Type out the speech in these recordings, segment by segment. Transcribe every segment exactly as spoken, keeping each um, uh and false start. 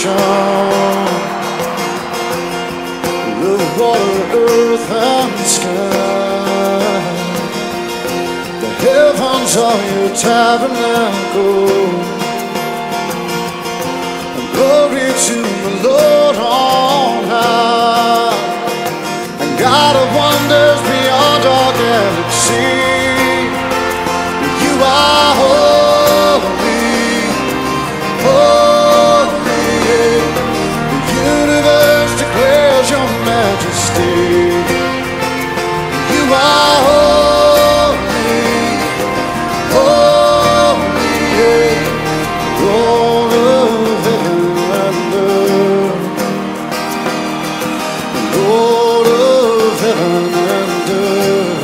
creation, the water, earth, and sky. The heavens are your tabernacle. Glory to the Lord on high, and God of wonders beyond our galaxy. You are holy, holy. The universe declares your majesty. You are holy, holy. Lord of heaven and earth, Lord of heaven and earth.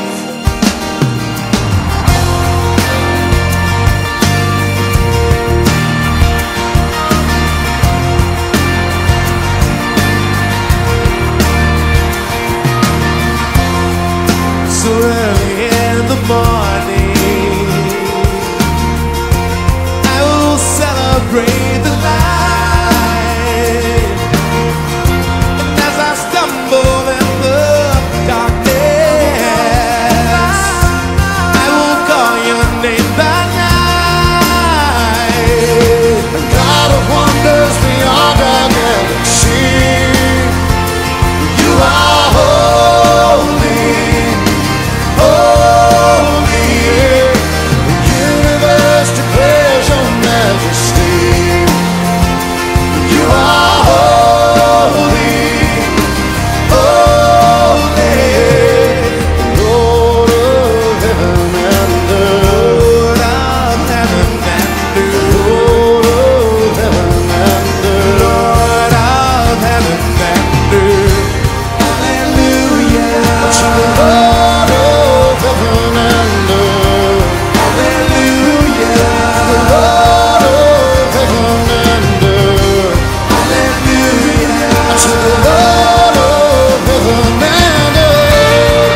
So early in the morning, I will celebrate the light. And as I stumble in the darkness, I will call your name by night. A God of wonders beyond our galaxy. You are holy, holy. The universe declares your majesty. You are holy, holy. Lord of heaven and earth, Lord of heaven and earth, Lord of heaven and earth, Lord of heaven and earth. Hallelujah. To the Lord of heaven and earth. Hallelujah. The Lord of heaven and earth. Hallelujah. To the Lord of heaven and earth.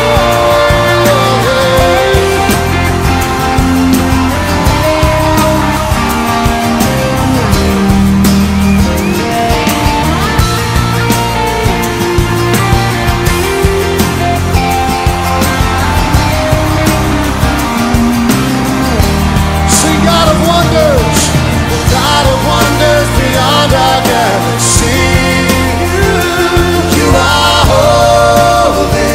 Sing God of wonders, God of wonders beyond our galaxy. You are holy,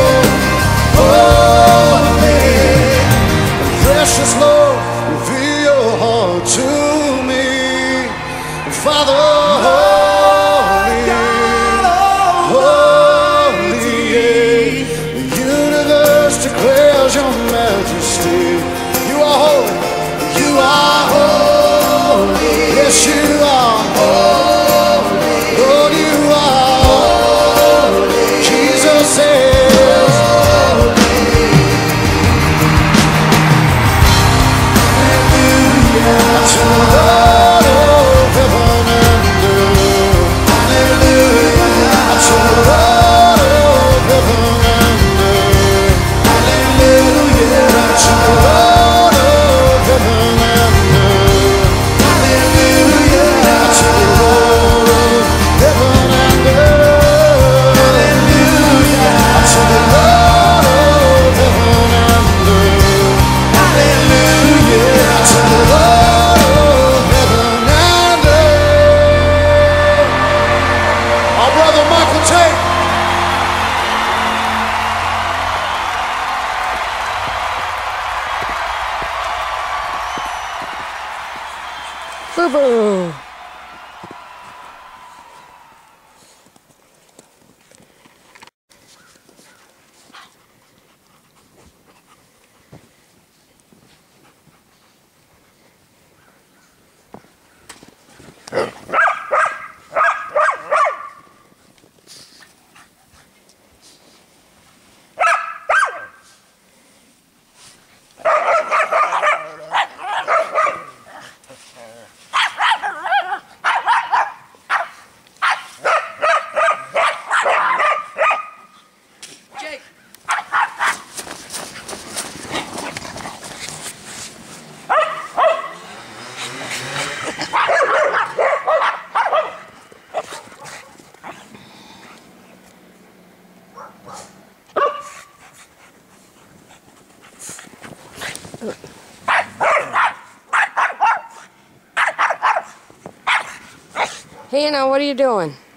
holy. Precious Lord, reveal your heart to me. Father, holy, holy. The universe declares your majesty. You are holy, you are holy. Yes, you are holy. Lord, you are holy. Jesus says, hallelujah. To the Lord of heaven and earth. Hallelujah. To the Lord of heaven and earth. Hallelujah. To the Lord of heaven and earth. Hallelujah. To the Lord of heaven and earth. Hallelujah. To the Lord of heaven and earth. Hallelujah. To the Lord of heaven and earth. Our brother Michael Tate. Boo-boo. Hey, now what are you doing?